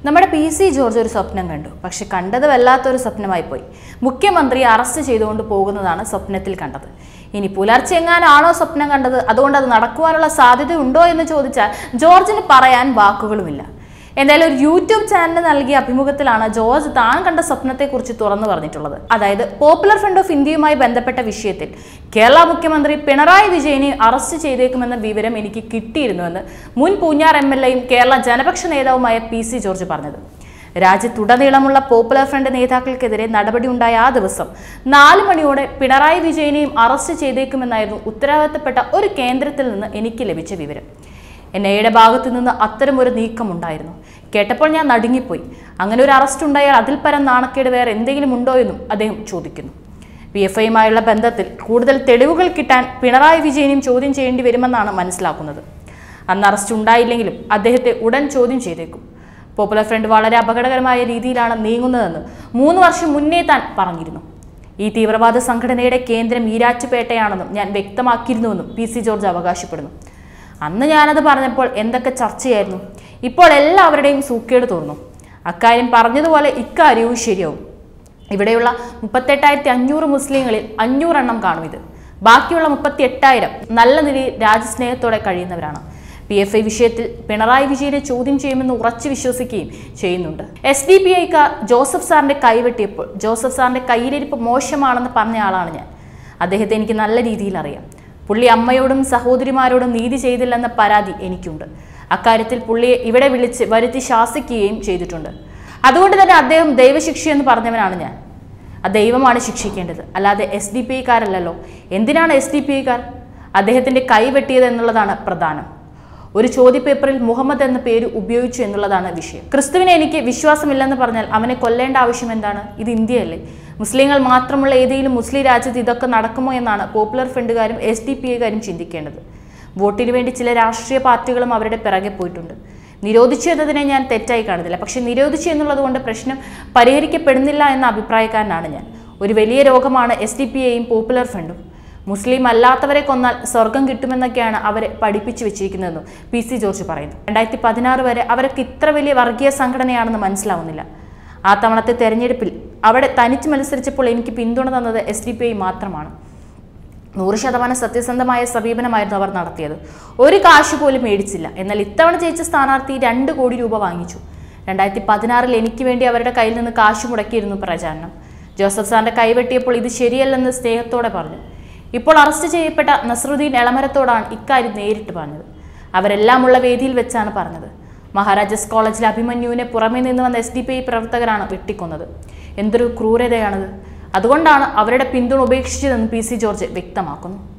നമ്മുടെ PC. George ഒരു സ്വപ്നം കണ്ടു. പക്ഷെ കണ്ടത് വല്ലാത്തൊരു സ്വപ്നമായി പോയി. മുഖ്യമന്ത്രിയെ അറസ്റ്റ് ചെയ്തുകൊണ്ട് പോകുന്നതാണ് സ്വപ്നത്തിൽ കണ്ടത്. ഇനി പുലർച്ചെ എങ്ങാനാണോ സ്വപ്നം കണ്ടത്, അതുകൊണ്ട് അത് നടക്കുവാനുള്ള സാധ്യത ഉണ്ടോ എന്ന് ചോദിച്ചാൽ ജോർജിന് പറയാൻ വാക്കുകളുമില്ല. എന്തായാലും ഒരു യൂട്യൂബ് ചാനലിന് നൽകിയ അഭിമുഖത്തിലാണ് ജോർജ് താൻ കണ്ട സ്വപ്നത്തെക്കുറിച്ച് തുറന്നു പറഞ്ഞിട്ടുള്ളത്. അതായത് പോപ്പുലർ ഫ്രണ്ട് ഓഫ് ഇന്ത്യയുമായി ബന്ധപ്പെട്ട വിഷയത്തിൽ കേരള മുഖ്യമന്ത്രി പിണറായി വിജയനെ അറസ്റ്റ് ചെയ്തേക്കുമെന്ന വിവരം എനിക്ക് കിട്ടിയിരുന്നുവെന്ന് മുൻ പൂഞ്ഞാർ എം.എൽ.എയും കേരള ജനപക്ഷ നേതാവുമായ പി.സി. ജോർജ് പറഞ്ഞത്. രാജ്യത്തുടനീളമുള്ള പോപ്പുലർ ഫ്രണ്ട് നേതാക്കൾക്കെതിരെ നടപടി ഉണ്ടായ ആ ദിവസം 4 മണിയോടെ പിണറായി വിജയനെയും അറസ്റ്റ് ചെയ്തേക്കുമെന്നായിരുന്നു ഉത്തരവാദിത്തപ്പെട്ട ഒരു കേന്ദ്രത്തിൽ നിന്ന് എനിക്ക് ലഭിച്ച വിവരം. എൻഐയുടെ ഭാഗത്തു നിന്ന് അത്തരമൊരു നീക്കമുണ്ടായിരുന്നു. കേട്ടപ്പോൾ ഞാൻ നടുങ്ങിപ്പോയി. അങ്ങനെ ഒരു അറസ്റ്റ് ഉണ്ടായാൽ അതിൽ പരം നാണക്കേട് വേറെ എന്തെങ്കിലും ഉണ്ടോ എന്നും അദ്ദേഹം ചോദിക്കുന്നു. PFIയുമായുള്ള ബന്ധത്തിൽ കൂടുതൽ തെളിവുകൾ കിട്ടാൻ പിണറായി വിജയനെയും ചോദ്യം ചെയ്യേണ്ടി വരുമെന്നാണ് മനസ്സിലാക്കുന്നത്. അന്ന് അറസ്റ്റ് ഉണ്ടായില്ലെങ്കിലും അദ്ദേഹത്തെ ഉടൻ ചോദ്യം ചെയ്തേക്കും. പോപ്പുലർ ഫ്രണ്ട് വളരെ അപകടകരമായ രീതിയിലാണ് നീങ്ങുന്നതെന്ന് 3 വർഷം മുന്നേ താൻ പറഞ്ഞിരുന്നു. ഈ തീവ്രവാദ സംഘടനയുടെ കേന്ദ്രം ഈരാറ്റുപേട്ടയാണെന്നും ഞാൻ വ്യക്തമാക്കിയിരുന്നുവെന്നും പി.സി. ജോർജ് അവകാശപ്പെടുന്നു. അന്ന് ഞാനത് പറഞ്ഞപ്പോൾ എന്തൊക്കെ ചർച്ചയായിരുന്നു. ഇപ്പോൾ എല്ലാവരുടെയും സൂക്കേട് തോന്നുന്നു. അക്കാര്യം പറഞ്ഞതുപോലെ ഇക്കാര്യവും ശരിയാവും. ഇവിടെയുള്ള 38,500 മുസ്ലിങ്ങളിൽ 500 എണ്ണം കാണും ഇത്. ബാക്കിയുള്ള 38,000 നല്ല നിലയിൽ രാജ്യസ്നേഹത്തോടെ കഴിയുന്നവരാണ്. PFI വിഷയത്തിൽ പിണറായി വിജയനെ ചോദ്യം ചെയ്യുമെന്ന് ഉറച്ചു വിശ്വസിക്കുകയും ചെയ്യുന്നുണ്ട്. SDPIക്കാർ ജോസഫ് സാറിന്റെ കൈവെട്ടിയപ്പോൾ ജോസഫ് സാറിന്റെ കയ്യിലിരിപ്പ് മോശമാണെന്ന് പറഞ്ഞ ആളാണ് ഞാൻ. അദ്ദേഹത്തെ എനിക്ക് നല്ല രീതിയിൽ അറിയാം. പുള്ളി അമ്മയോടും സഹോദരിമാരോടും നീതി ചെയ്തില്ലെന്ന പരാതി എനിക്കുണ്ട്. അക്കാര്യത്തിൽ പുള്ളിയെ ഇവിടെ വിളിച്ച് വരുത്തി ശാസിക്കുകയും ചെയ്തിട്ടുണ്ട്. അതുകൊണ്ട് തന്നെ അദ്ദേഹം ദൈവശിക്ഷയെന്ന് പറഞ്ഞവനാണ് ഞാൻ. ആ ദൈവമാണ് ശിക്ഷിക്കേണ്ടത്, അല്ലാതെ SDPIക്കാരല്ലോ. എന്തിനാണ് SDPIക്കാർ അദ്ദേഹത്തിന്റെ കൈ വെട്ടിയത് എന്നുള്ളതാണ് പ്രധാനം. ഒരു ചോദ്യപേപ്പറിൽ മുഹമ്മദ് എന്ന പേര് ഉപയോഗിച്ചു എന്നുള്ളതാണ് വിഷയം. ക്രിസ്തുവിനെ എനിക്ക് വിശ്വാസമില്ലെന്ന് പറഞ്ഞാൽ അവനെ കൊല്ലേണ്ട ആവശ്യം എന്താണ്? ഇത് ഇന്ത്യയല്ലേ? മുസ്ലിങ്ങൾ മാത്രമുള്ള ഏതെങ്കിലും മുസ്ലിം രാജ്യത്ത് ഇതൊക്കെ നടക്കുമോ എന്നാണ് പോപ്പുലർ ഫ്രണ്ടുകാരും SDPIക്കാരും ചിന്തിക്കേണ്ടത്. വോട്ടിന് വേണ്ടി ചില രാഷ്ട്രീയ പാർട്ടികളും അവരുടെ പിറകെ പോയിട്ടുണ്ട്. നിരോധിച്ചു എന്നതിനെ ഞാൻ തെറ്റായി കാണുന്നില്ല. പക്ഷെ നിരോധിച്ചു എന്നുള്ളത് കൊണ്ട് പ്രശ്നം പരിഹരിക്കപ്പെടുന്നില്ല എന്ന അഭിപ്രായക്കാരനാണ് ഞാൻ. ഒരു വലിയ രോഗമാണ് SDPIയും പോപ്പുലർ ഫ്രണ്ടും. മുസ്ലിം അല്ലാത്തവരെ കൊന്നാൽ സ്വർഗം കിട്ടുമെന്നൊക്കെയാണ് അവരെ പഠിപ്പിച്ചു വെച്ചിരിക്കുന്നതെന്നും പി.സി. ജോർജ് പറയുന്നു. 2016 വരെ അവരൊക്കെ ഇത്ര വലിയ വർഗീയ സംഘടനയാണെന്ന് മനസ്സിലാവുന്നില്ല. ആ തവണത്തെ തെരഞ്ഞെടുപ്പിൽ അവിടെ തനിച്ച് മത്സരിച്ചപ്പോൾ എനിക്ക് പിന്തുണ തന്നത് SDPI മാത്രമാണ്. 100% സത്യസന്ധമായ സമീപനമായിരുന്നു അവർ നടത്തിയത്. ഒരു കാശ് പോലും മേടിച്ചില്ല. എന്നാൽ ഇത്തവണ ജയിച്ച സ്ഥാനാർത്ഥി 2 കോടി രൂപ വാങ്ങിച്ചു. 2016 എനിക്ക് വേണ്ടി അവരുടെ കയ്യിൽ നിന്ന് കാശ് മുടക്കിയിരുന്നു പ്രചാരണം. ജോസഫ് സാറിന്റെ കൈവെട്ടിയപ്പോൾ ഇത് ശരിയല്ലെന്ന് സ്നേഹത്തോടെ പറഞ്ഞു. ഇപ്പോൾ അറസ്റ്റ് ചെയ്യപ്പെട്ട നസ്രുദ്ദീൻ എളമരത്തോടാണ് ഇക്കാര്യം നേരിട്ട് പറഞ്ഞത്. അവരെല്ലാമുള്ള വേദിയിൽ വെച്ചാണ് പറഞ്ഞത്. മഹാരാജാസ് കോളേജിലെ അഭിമന്യുവിനെ പുറമേ നിന്ന് വന്ന SDPI പ്രവർത്തകരാണ് വെട്ടിക്കൊന്നത്. എന്തൊരു ക്രൂരതയാണത്! അതുകൊണ്ടാണ് അവരുടെ പിന്തുണ ഉപേക്ഷിച്ചതെന്ന് പി.സി. ജോർജ് വ്യക്തമാക്കുന്നു.